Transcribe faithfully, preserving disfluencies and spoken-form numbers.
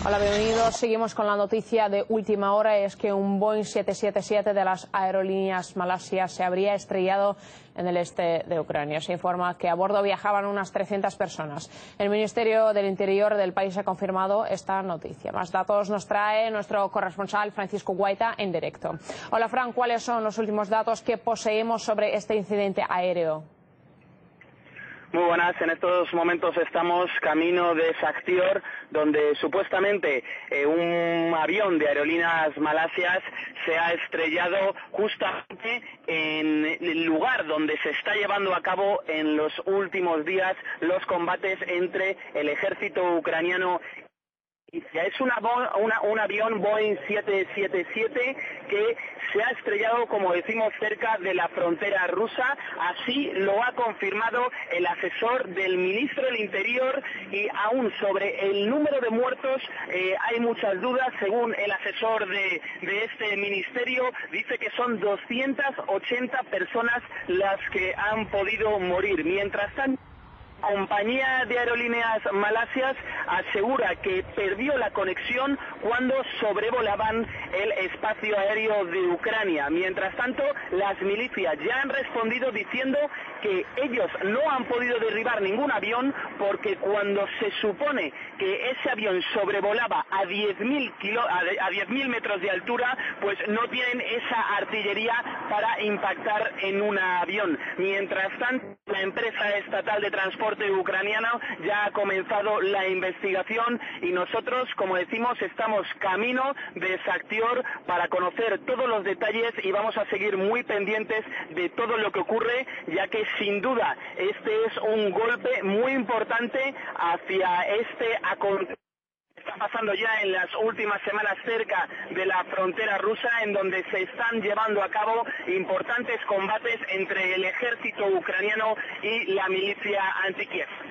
Hola, bienvenidos. Seguimos con la noticia de última hora. Es que un Boeing siete siete siete de las aerolíneas malasías se habría estrellado en el este de Ucrania. Se informa que a bordo viajaban unas trescientas personas. El Ministerio del Interior del país ha confirmado esta noticia. Más datos nos trae nuestro corresponsal Francisco Guaita en directo. Hola, Fran, ¿cuáles son los últimos datos que poseemos sobre este incidente aéreo? Muy buenas, en estos momentos estamos camino de Sakhtior, donde supuestamente eh, un avión de aerolíneas malasias se ha estrellado justamente en el lugar donde se está llevando a cabo en los últimos días los combates entre el ejército ucraniano. Es una, una, un avión Boeing siete siete siete que se ha estrellado, como decimos, cerca de la frontera rusa. Así lo ha confirmado el asesor del ministro del Interior, y aún sobre el número de muertos eh, hay muchas dudas. Según el asesor de, de este ministerio, dice que son doscientas ochenta personas las que han podido morir. Mientras tanto, la compañía de aerolíneas malasias asegura que perdió la conexión cuando sobrevolaban el espacio aéreo de Ucrania. Mientras tanto, las milicias ya han respondido diciendo que ellos no han podido derribar ningún avión, porque cuando se supone que ese avión sobrevolaba a diez mil kilo, a diez mil metros de altura, pues no tienen esa artillería para impactar en un avión. Mientras tanto, la empresa estatal de transporte ucraniano ya ha comenzado la investigación, y nosotros, como decimos, estamos camino de Sakhtior para conocer todos los detalles, y vamos a seguir muy pendientes de todo lo que ocurre, ya que sin duda este es un golpe muy importante hacia este acontecimiento. Está pasando ya en las últimas semanas cerca de la frontera rusa, en donde se están llevando a cabo importantes combates entre el ejército ucraniano y la milicia anti-Kiev.